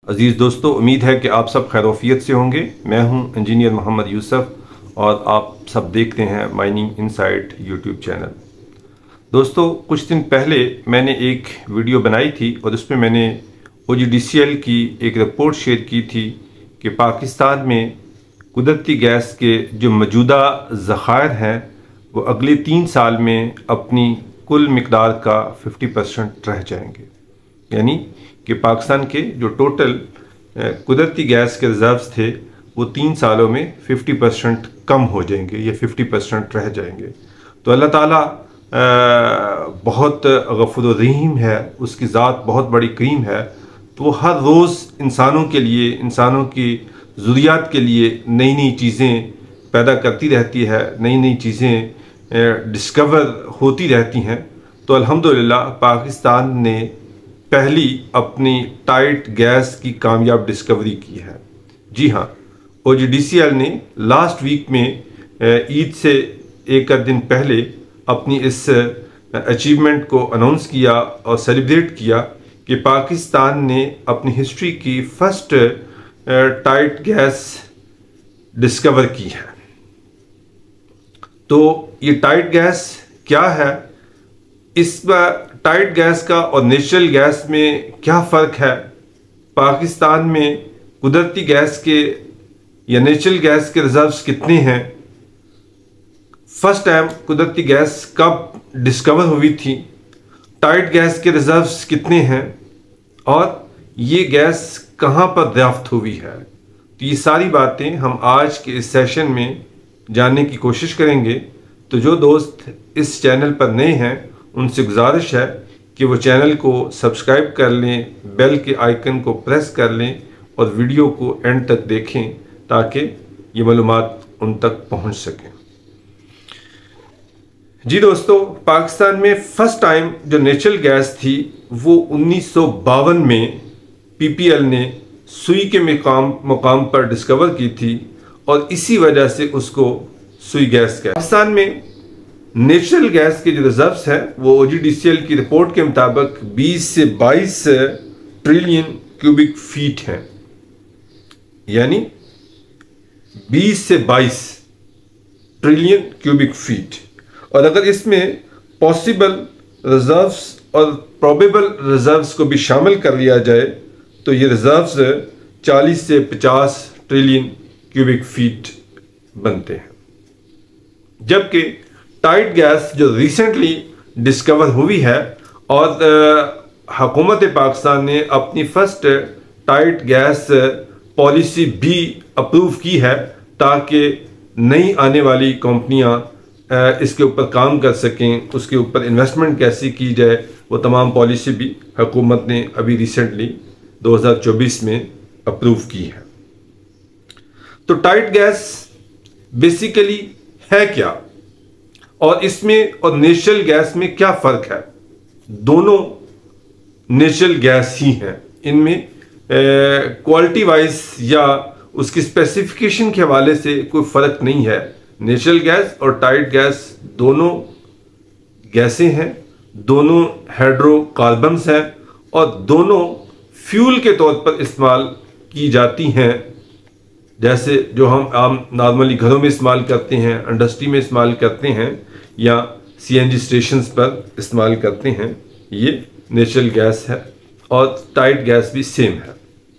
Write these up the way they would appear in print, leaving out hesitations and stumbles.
अज़ीज़ दोस्तों, उम्मीद है कि आप सब खैरोफियत से होंगे। मैं हूं इंजीनियर मोहम्मद यूसुफ और आप सब देखते हैं माइनिंग इनसाइट यूट्यूब चैनल। दोस्तों, कुछ दिन पहले मैंने एक वीडियो बनाई थी और उसमें मैंने OGDCL की एक रिपोर्ट शेयर की थी कि पाकिस्तान में कुदरती गैस के जो मौजूदा ज़खायर हैं वो अगले 3 साल में अपनी कुल मिकदार का 50% रह जाएंगे। यानी कि पाकिस्तान के जो टोटल कुदरती गैस के रिजर्व्स थे वो 3 सालों में 50% कम हो जाएंगे या 50% रह जाएंगे। तो अल्लाह ताला बहुत गफूर रहीम है, उसकी ज़ात बहुत बड़ी करीम है। तो वो हर रोज़ इंसानों के लिए, इंसानों की ज़रूरियात के लिए नई नई चीज़ें पैदा करती रहती है, नई नई चीज़ें डिस्कवर होती रहती हैं। तो अल्हम्दुलिल्लाह पाकिस्तान ने पहली अपनी टाइट गैस की कामयाब डिस्कवरी की है। जी हाँ, OGDCL ने लास्ट वीक में ईद से एक दिन पहले अपनी इस अचीवमेंट को अनाउंस किया और सेलिब्रेट किया कि पाकिस्तान ने अपनी हिस्ट्री की फर्स्ट टाइट गैस डिस्कवर की है। तो ये टाइट गैस क्या है, इस टाइट गैस का और नेचुरल गैस में क्या फ़र्क है, पाकिस्तान में कुदरती गैस के या नेचुरल गैस के रिजर्व्स कितने हैं, फर्स्ट टाइम कुदरती गैस कब डिस्कवर हुई थी, टाइट गैस के रिजर्व्स कितने हैं और ये गैस कहाँ पर दरियाफ्त हुई है। तो ये सारी बातें हम आज के इस सेशन में जानने की कोशिश करेंगे। तो जो दोस्त इस चैनल पर नए हैं उनसे गुजारिश है कि वो चैनल को सब्सक्राइब कर लें, बेल के आइकन को प्रेस कर लें और वीडियो को एंड तक देखें ताकि ये मालूमात उन तक पहुंच सकें। जी दोस्तों, पाकिस्तान में फर्स्ट टाइम जो नेचुरल गैस थी वो 1952 में PPL ने सुई के मुकाम पर डिस्कवर की थी और इसी वजह से उसको सुई गैस कहते हैं। पाकिस्तान में नेचुरल गैस के जो रिजर्व्स हैं वो OGDCL की रिपोर्ट के मुताबिक 20 से 22 ट्रिलियन क्यूबिक फीट हैं। यानी 20 से 22 ट्रिलियन क्यूबिक फीट। और अगर इसमें पॉसिबल रिजर्व्स और प्रोबेबल रिजर्व्स को भी शामिल कर लिया जाए तो ये रिजर्व्स 40 से 50 ट्रिलियन क्यूबिक फीट बनते हैं। जबकि टाइट गैस जो रिसेंटली डिस्कवर हुई है और हुकूमत पाकिस्तान ने अपनी फर्स्ट टाइट गैस पॉलिसी भी अप्रूव की है ताकि नई आने वाली कंपनियां इसके ऊपर काम कर सकें, उसके ऊपर इन्वेस्टमेंट कैसे की जाए, वो तमाम पॉलिसी भी हुकूमत ने अभी रिसेंटली 2024 में अप्रूव की है। तो टाइट गैस बेसिकली है क्या और इसमें और नेचुरल गैस में क्या फ़र्क है। दोनों नेचुरल गैस ही हैं, इनमें क्वालिटी वाइज या उसकी स्पेसिफिकेशन के हवाले से कोई फ़र्क नहीं है। नेचुरल गैस और टाइट गैस दोनों गैसें हैं, दोनों हाइड्रोकार्बन्स हैं और दोनों फ्यूल के तौर पर इस्तेमाल की जाती हैं। जैसे जो हम आम नॉर्मली घरों में इस्तेमाल करते हैं, इंडस्ट्री में इस्तेमाल करते हैं या CNG स्टेशंस पर इस्तेमाल करते हैं, ये नेचुरल गैस है और टाइट गैस भी सेम है।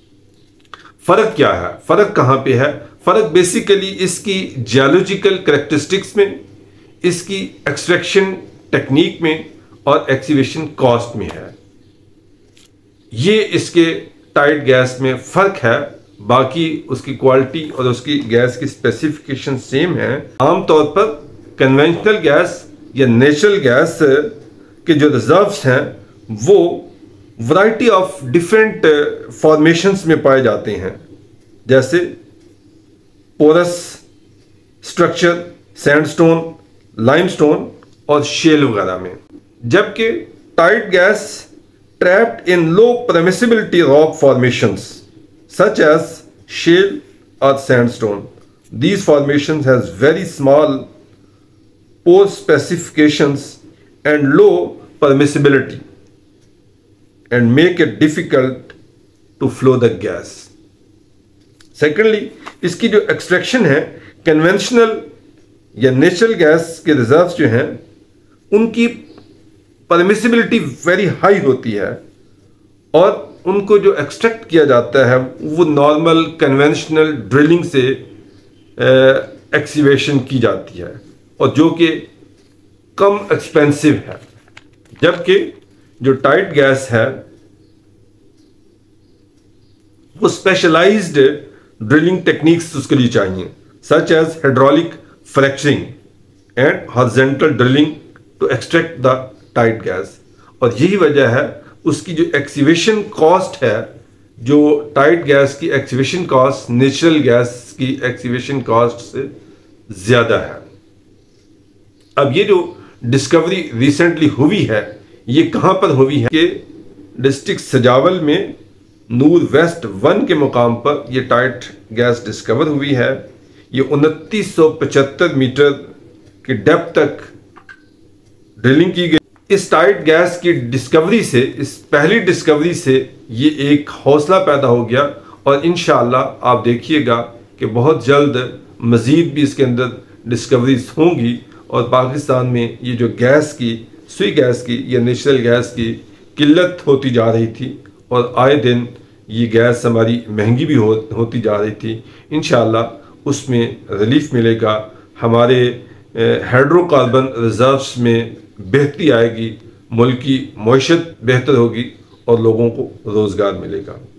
फ़र्क क्या है, फ़र्क कहाँ पे है? फ़र्क बेसिकली इसकी जियोलॉजिकल कैरेक्टरिस्टिक्स में, इसकी एक्सट्रैक्शन टेक्निक में और एक्सकेवेशन कॉस्ट में है। ये इसके टाइट गैस में फ़र्क है, बाकी उसकी क्वालिटी और उसकी गैस की स्पेसिफिकेशन सेम है। आमतौर पर कन्वेंशनल गैस या नेचुरल गैस के जो रिजर्व्स हैं वो वैरायटी ऑफ डिफरेंट फॉर्मेशंस में पाए जाते हैं, जैसे पोरस स्ट्रक्चर, सैंडस्टोन, लाइमस्टोन और शेल वगैरह में। जबकि tight gas trapped in low permeability rock formations such as shale or sandstone. These formations has very small pore specifications and low permissibility and make it difficult to flow the gas. Secondly, इसकी जो extraction है, conventional या natural gas के reserves जो हैं उनकी परमिसिबिलिटी very high होती है और उनको जो एक्सट्रैक्ट किया जाता है वो नॉर्मल कन्वेंशनल ड्रिलिंग से एक्सकेवेशन की जाती है और जो कि कम एक्सपेंसिव है, जबकि जो टाइट गैस है वो स्पेशलाइज्ड ड्रिलिंग टेक्निक्स उसके लिए चाहिए, such as hydraulic fracturing and horizontal drilling to extract the tight gas. और यही वजह है उसकी जो एक्सकेवेशन कॉस्ट है, जो टाइट गैस की एक्सकेवेशन कॉस्ट नेचुरल गैस की एक्सकेवेशन कॉस्ट से ज़्यादा है। अब ये जो डिस्कवरी रिसेंटली हुई है, ये कहाँ पर हुई है कि डिस्ट्रिक्ट सजावल में नूर वेस्ट 1 के मुकाम पर यह टाइट गैस डिस्कवर हुई है। ये 2975 मीटर की डेप्थ तक ड्रिलिंग की गई। इस टाइट गैस की डिस्कवरी से, इस पहली डिस्कवरी से ये एक हौसला पैदा हो गया और इंशाअल्लाह आप देखिएगा कि बहुत जल्द मज़ीद भी इसके अंदर डिस्कवरीज होंगी और पाकिस्तान में ये जो गैस की, सुई गैस की या नेचुरल गैस की किल्लत होती जा रही थी और आए दिन ये गैस हमारी महंगी भी होती जा रही थी, इंशाअल्लाह उसमें रिलीफ मिलेगा। हमारे हाइड्रोकार्बन रिजर्व्स में बेहतरी आएगी, मुल्क की मईशत बेहतर होगी और लोगों को रोज़गार मिलेगा।